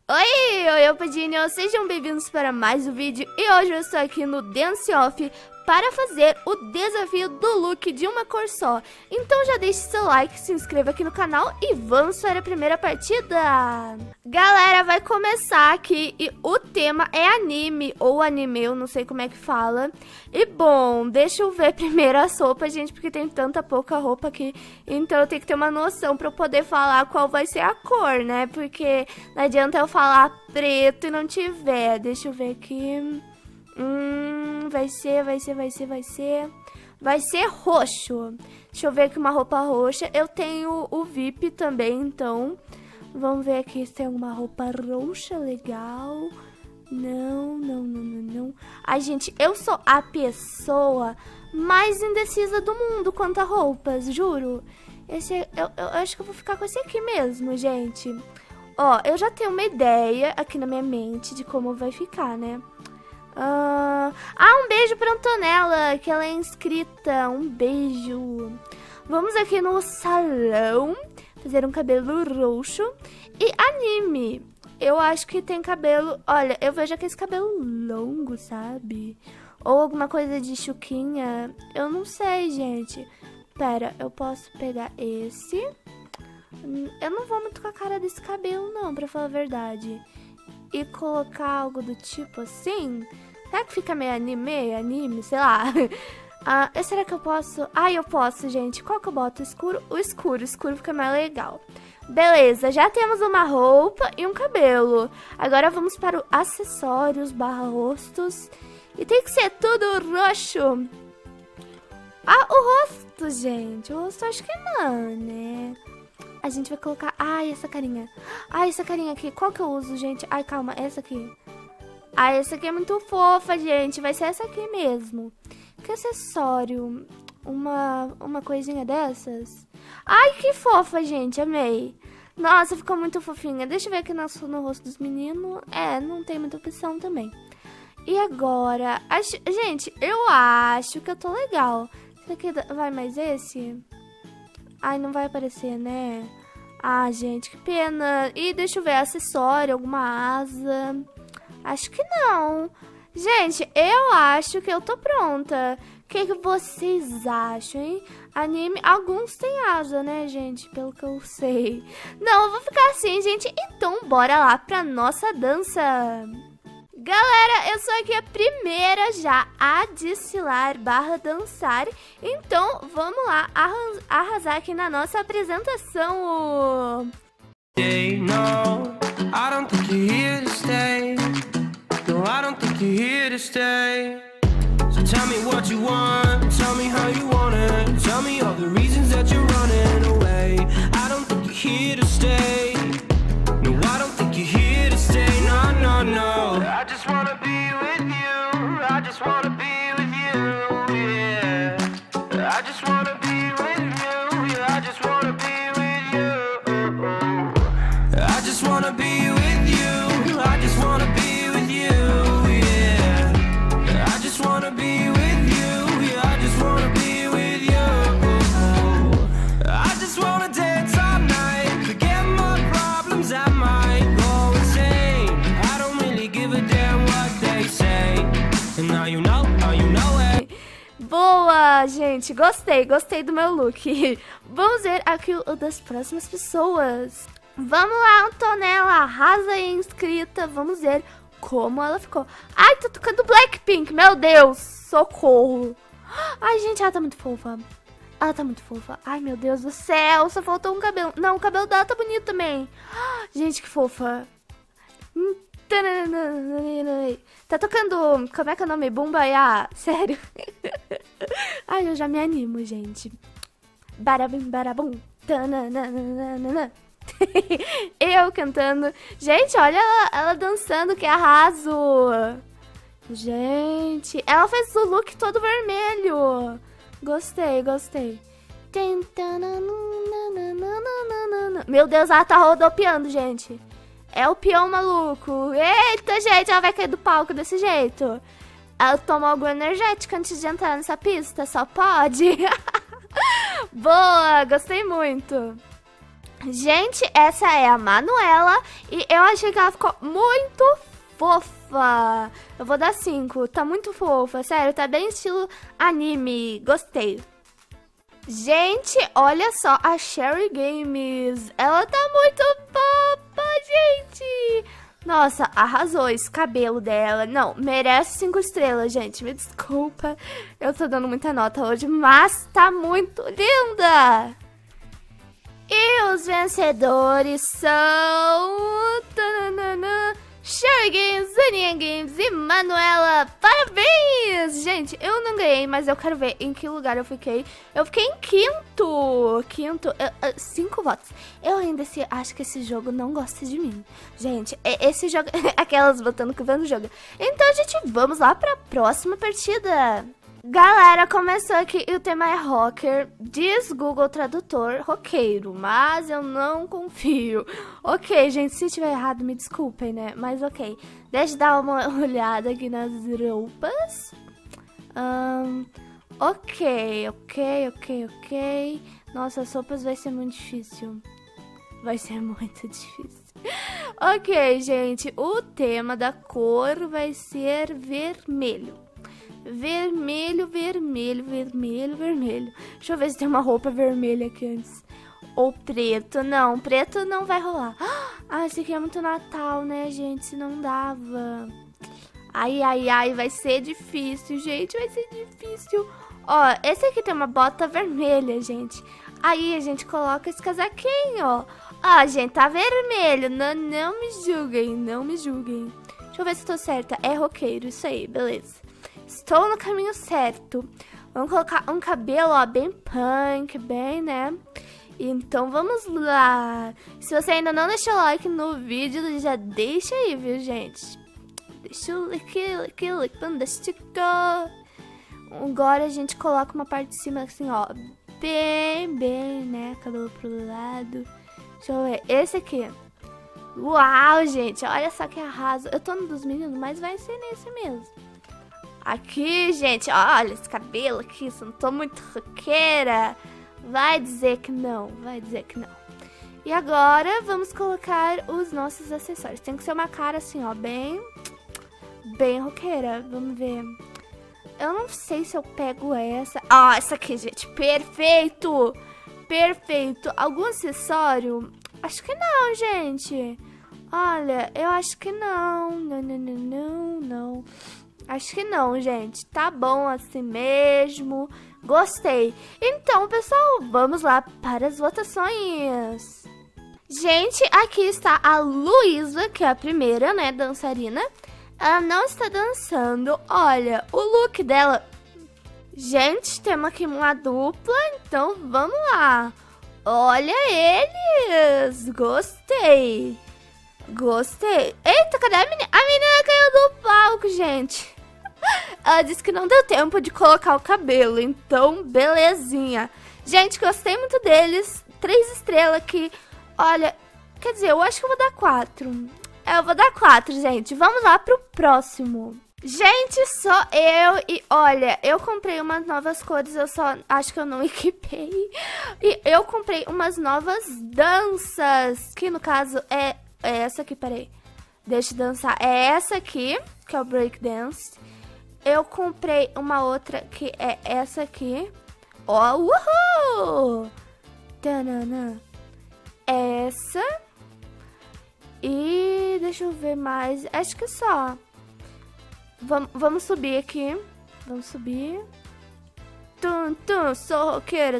Oi, eu Padinho, sejam bem-vindos para mais um vídeo e hoje eu estou aqui no Dance Off para fazer o desafio do look de uma cor só. Então já deixe seu like, se inscreva aqui no canal e vamos para a primeira partida. Galera, vai começar aqui e o tema é anime ou anime, eu não sei como é que fala. E bom, deixa eu ver primeiro as roupas, gente, porque tem tanta pouca roupa aqui. Então eu tenho que ter uma noção para eu poder falar qual vai ser a cor, né? Porque não adianta eu falar preto e não tiver. Deixa eu ver aqui. Vai ser roxo. Deixa eu ver aqui uma roupa roxa. Eu tenho o VIP também, então. Vamos ver aqui se tem alguma roupa roxa legal. Não. Ai, gente, eu sou a pessoa mais indecisa do mundo quanto a roupas, juro. Eu acho que eu vou ficar com esse aqui mesmo, gente. Ó, eu já tenho uma ideia aqui na minha mente de como vai ficar, né? Um beijo pra Antonella, que ela é inscrita. Um beijo. Vamos aqui no salão fazer um cabelo roxo e anime. Eu acho que tem cabelo... Olha, eu vejo aquele cabelo longo, sabe? Ou alguma coisa de chuquinha. Eu não sei, gente. Pera, eu posso pegar esse. Eu não vou muito com a cara desse cabelo, não, pra falar a verdade. E colocar algo do tipo assim. Será que fica meio anime, sei lá. Será que eu posso? Eu posso, gente. Qual que eu boto? Escuro? O escuro fica mais legal. Beleza, já temos uma roupa e um cabelo. Agora vamos para o acessórios / rostos. E tem que ser tudo roxo. O rosto, gente. O rosto acho que não, né? A gente vai colocar... essa carinha. Essa carinha aqui. Qual que eu uso, gente? Calma. Essa aqui. Essa aqui é muito fofa, gente. Vai ser essa aqui mesmo. Que acessório? Uma coisinha dessas? Que fofa, gente. Amei. Nossa, ficou muito fofinha. Deixa eu ver aqui no rosto dos meninos. Não tem muita opção também. E agora? Gente, eu acho que eu tô legal. Será que vai mais esse? Não vai aparecer, né? Gente, que pena. E deixa eu ver, acessório, alguma asa. Acho que não. Gente, eu acho que eu tô pronta. O que vocês acham, hein? Anime, alguns têm asa, né, gente? Pelo que eu sei. Não, eu vou ficar assim, gente. Então, bora lá pra nossa dança. Galera, eu sou aqui a primeira já a desfilar / dançar. Então, vamos lá arrasar aqui na nossa apresentação. No, I don't think you're here to stay. No, I don't think you're here to stay. So tell me what you want, tell me how you want it. Tell me all the reasons that you're running away. I don't think you're here to stay. No, I don't think you're here to stay. No. I just wanna be with you. I just wanna be with you, yeah. I just wanna be with you. Yeah, I just wanna be with you. I just wanna be with you. I just wanna be with you, yeah. I just wanna be with you. Yeah, I just wanna be with you. I just wanna dance all night. Forget my problems, I might go insane. I don't really give a damn what they say. And now you know it. Boa, gente. Gostei do meu look. Vamos ver aqui o das próximas pessoas. Vamos lá, Antonella, arrasa aí, inscrita. Vamos ver como ela ficou. Tô tocando Blackpink, meu Deus, socorro. Gente, ela tá muito fofa. Meu Deus do céu, só faltou um cabelo. Não, o cabelo dela tá bonito também. Gente, que fofa. Tá tocando, como é que é o nome? Bumbaiá, sério. Eu já me animo, gente. Barabim, barabum. Eu cantando. Gente, olha ela dançando, que arraso. Gente, ela fez o look todo vermelho. Gostei. Meu Deus, ela tá rodopiando, gente. É o peão maluco. Eita, gente, ela vai cair do palco desse jeito. Ela tomou algum energético antes de entrar nessa pista, só pode. Boa, gostei muito. Gente, essa é a Manuela e eu achei que ela ficou muito fofa. Eu vou dar 5, tá muito fofa, sério, tá bem estilo anime, gostei. Gente, olha só a Sherry Games, ela tá muito fofa, gente. Nossa, arrasou esse cabelo dela. Não, merece 5 estrelas, gente. Me desculpa, eu tô dando muita nota hoje, mas tá muito linda. E os vencedores são... Sherry Games, Aninha Games e Manuela. Parabéns! Gente, eu não ganhei, mas eu quero ver em que lugar eu fiquei. Eu fiquei em quinto. 5 votos. Eu ainda acho que esse jogo não gosta de mim. Gente, esse jogo... Aquelas botando que vendo o jogo. Então, gente, vamos lá pra próxima partida. Galera, começou aqui e o tema é rocker, diz Google Tradutor, roqueiro, mas eu não confio. Ok, gente, se tiver errado, me desculpem, né? Mas ok, deixa eu dar uma olhada aqui nas roupas. Ok. Nossa, as roupas vai ser muito difícil. Vai ser muito difícil. Ok, gente, o tema da cor vai ser vermelho. Vermelho. Deixa eu ver se tem uma roupa vermelha aqui antes. Ou preto. Não, preto não vai rolar. Ah, esse aqui é muito Natal, né, gente? Se não dava. Ai, vai ser difícil, gente. Vai ser difícil. Ó, esse aqui tem uma bota vermelha, gente. Aí a gente coloca esse casaquinho, ó. Ó, gente, tá vermelho. Não me julguem, não me julguem. Deixa eu ver se tô certa. É roqueiro, isso aí, beleza. Estou no caminho certo. Vamos colocar um cabelo, ó, bem punk, bem, né? Então vamos lá. Se você ainda não deixou like no vídeo, já deixa aí, viu, gente? Deixa o like, fantástico. Agora a gente coloca uma parte de cima assim, ó. Bem, né? Cabelo pro lado. Deixa eu ver. Esse aqui. Uau, gente. Olha só que arraso. Eu tô no dos meninos, mas vai ser nesse mesmo. Aqui, gente, olha esse cabelo aqui, eu não tô muito roqueira. Vai dizer que não. E agora, vamos colocar os nossos acessórios. Tem que ser uma cara assim, ó, bem roqueira. Vamos ver. Eu não sei se eu pego essa. Ah, essa aqui, gente, perfeito. Algum acessório? Acho que não, gente. Olha, eu acho que não. Não. Acho que não, gente. Tá bom assim mesmo. Gostei. Então, pessoal, vamos lá para as votações. Gente, aqui está a Luísa, que é a primeira, né, dançarina. Ela não está dançando. Olha, o look dela... Gente, temos aqui uma dupla, então vamos lá. Olha eles. Gostei. Eita, cadê a menina? A menina caiu do palco, gente. Ela disse que não deu tempo de colocar o cabelo, então belezinha. Gente, gostei muito deles. 3 estrelas aqui. Olha, quer dizer, eu acho que eu vou dar 4. Eu vou dar 4, gente. Vamos lá pro próximo. Gente, só eu e olha, eu comprei umas novas cores, eu só acho que eu não equipei. E eu comprei umas novas danças, que no caso é essa aqui, peraí. Deixa eu dançar. É essa aqui, que é o break dance. Eu comprei uma outra que é essa aqui. Ó, uhul! Tanana. Essa. E deixa eu ver mais. Acho que só. Vamos subir aqui. Vamos subir. Sou roqueira.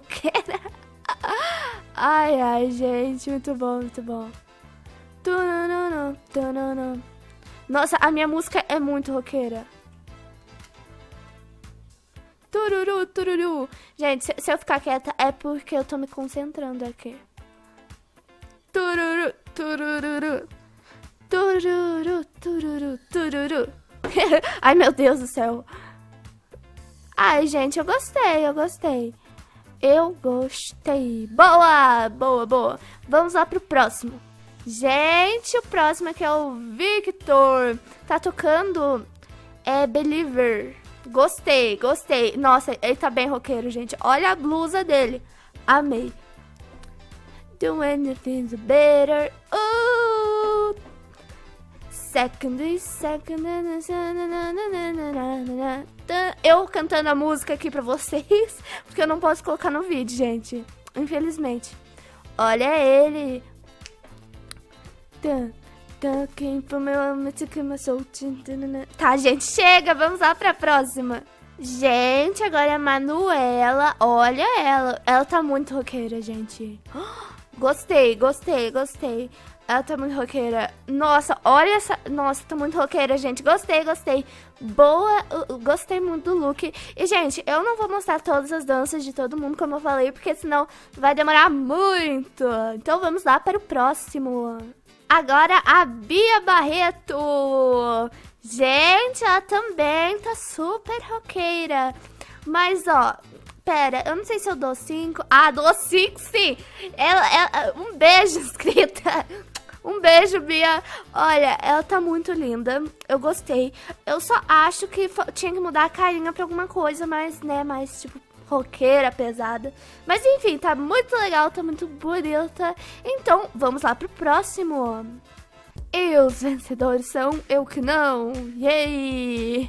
Ai, gente. Muito bom. Nossa, a minha música é muito roqueira. Tururu. Gente, se eu ficar quieta é porque eu tô me concentrando aqui. Tururu. Ai, meu Deus do céu. Ai, gente, eu gostei. Boa. Vamos lá pro próximo. Gente, o próximo aqui é o Victor. Tá tocando Believer. Gostei. Nossa, ele tá bem roqueiro, gente. Olha a blusa dele. Amei. Do anything's better. Oh. Second. Eu cantando a música aqui pra vocês, porque eu não posso colocar no vídeo, gente. Infelizmente. Olha ele. Tá, gente, chega. Vamos lá pra próxima. Gente, agora é a Manuela. Olha ela. Ela tá muito roqueira, gente. Gostei. Ela tá muito roqueira. Nossa, olha essa... Nossa, tá muito roqueira, gente. Gostei. Boa. Gostei muito do look. E, gente, eu não vou mostrar todas as danças de todo mundo, como eu falei, porque senão vai demorar muito. Então, vamos lá para o próximo. Agora, a Bia Barreto. Gente, ela também tá super roqueira. Mas, ó... Pera, eu não sei se eu dou 5. Ah, dou 5, sim. Um beijo, inscrita. Um beijo, Bia. Olha, ela tá muito linda. Eu gostei. Eu só acho que tinha que mudar a carinha pra alguma coisa mais, né, mais tipo roqueira, pesada. Mas enfim, tá muito legal, tá muito bonita. Então, vamos lá pro próximo. E os vencedores são eu que não. Yay!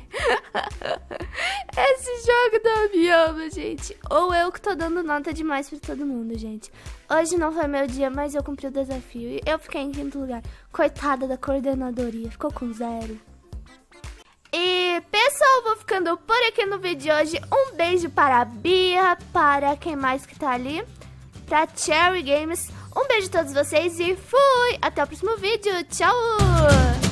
Esse jogo não me ama, gente. Ou eu que tô dando nota demais pra todo mundo, gente. Hoje não foi meu dia, mas eu cumpri o desafio. E eu fiquei em 5º lugar. Coitada da coordenadoria, ficou com 0. E, pessoal, vou ficando por aqui no vídeo de hoje. Um beijo para a Bia, para quem mais que tá ali, pra Cherry Games. Um beijo a todos vocês e fui! Até o próximo vídeo. Tchau!